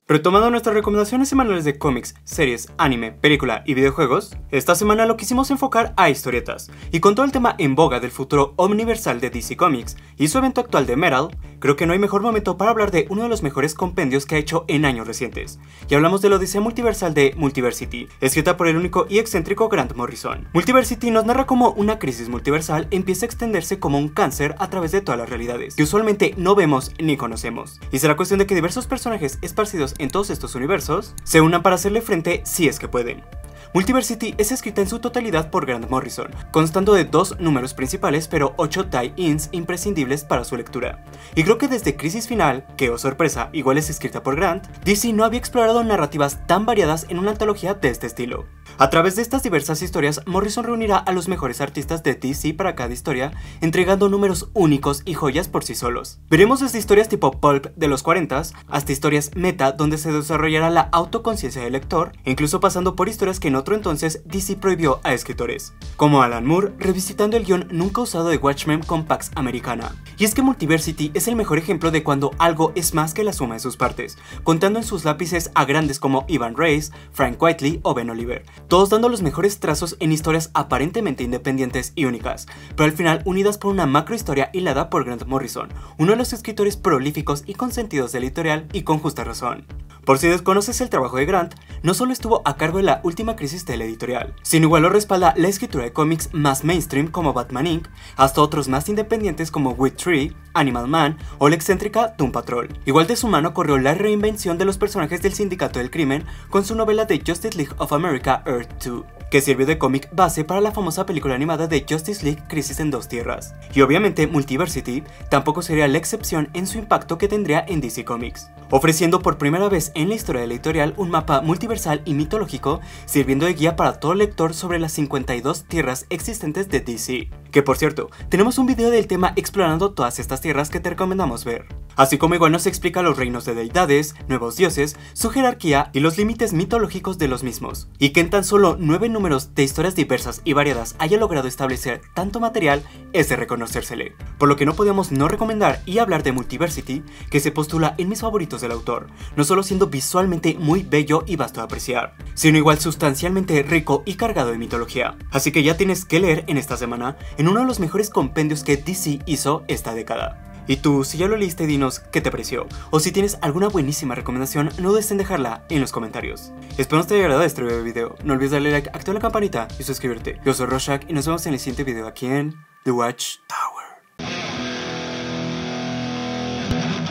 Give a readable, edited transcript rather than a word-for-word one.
Retomando nuestras recomendaciones semanales de cómics, series, anime, película y videojuegos, esta semana lo quisimos enfocar a historietas, y con todo el tema en boga del futuro omniversal de DC Comics y su evento actual de Metal, creo que no hay mejor momento para hablar de uno de los mejores compendios que ha hecho en años recientes, y hablamos de la odisea multiversal de Multiversity, escrita por el único y excéntrico Grant Morrison. Multiversity nos narra cómo una crisis multiversal empieza a extenderse como un cáncer a través de todas las realidades, que usualmente no vemos ni conocemos, y será cuestión de que diversos personajes esparcidos en todos estos universos se unan para hacerle frente si es que pueden. Multiversity es escrita en su totalidad por Grant Morrison, constando de 2 números principales pero 8 tie-ins imprescindibles para su lectura. Y creo que desde Crisis Final, que oh sorpresa, igual es escrita por Grant, DC no había explorado narrativas tan variadas en una antología de este estilo. A través de estas diversas historias, Morrison reunirá a los mejores artistas de DC para cada historia, entregando números únicos y joyas por sí solos. Veremos desde historias tipo pulp de los 40s, hasta historias meta donde se desarrollará la autoconciencia del lector, e incluso pasando por historias que en otro entonces DC prohibió a escritores, como Alan Moore revisitando el guión nunca usado de Watchmen con Pax Americana. Y es que Multiversity es el mejor ejemplo de cuando algo es más que la suma de sus partes, contando en sus lápices a grandes como Ivan Reis, Frank Quitely o Ben Oliver, todos dando los mejores trazos en historias aparentemente independientes y únicas, pero al final unidas por una macrohistoria hilada por Grant Morrison, uno de los escritores prolíficos y consentidos de la editorial, y con justa razón. Por si desconoces el trabajo de Grant, no solo estuvo a cargo de la última crisis de la editorial, sino igual lo respalda la escritura de cómics más mainstream como Batman Inc., hasta otros más independientes como Wit Tree, Animal Man o la excéntrica Doom Patrol. Igual de su mano corrió la reinvención de los personajes del Sindicato del Crimen con su novela de Justice League of America Earth 2, que sirvió de cómic base para la famosa película animada de Justice League Crisis en Dos Tierras. Y obviamente Multiversity tampoco sería la excepción en su impacto que tendría en DC Comics, ofreciendo por primera vez en la historia de la editorial un mapa multiversal y mitológico, sirviendo de guía para todo lector sobre las 52 tierras existentes de DC. Que por cierto, tenemos un video del tema explorando todas estas tierras que te recomendamos ver. Así como igual nos explica los reinos de deidades, nuevos dioses, su jerarquía y los límites mitológicos de los mismos. Y que en tan solo 9 números de historias diversas y variadas haya logrado establecer tanto material es de reconocérsele. Por lo que no podemos no recomendar y hablar de Multiversity, que se postula en mis favoritos del autor, no solo siendo visualmente muy bello y vasto de apreciar, sino igual sustancialmente rico y cargado de mitología. Así que ya tienes que leer en esta semana en uno de los mejores compendios que DC hizo esta década. Y tú, si ya lo leíste, dinos qué te pareció, o si tienes alguna buenísima recomendación, no dudes en dejarla en los comentarios. Espero te haya agradado este breve video, no olvides darle like, activar la campanita y suscribirte. Yo soy Rorschach y nos vemos en el siguiente video aquí en The Watchtower.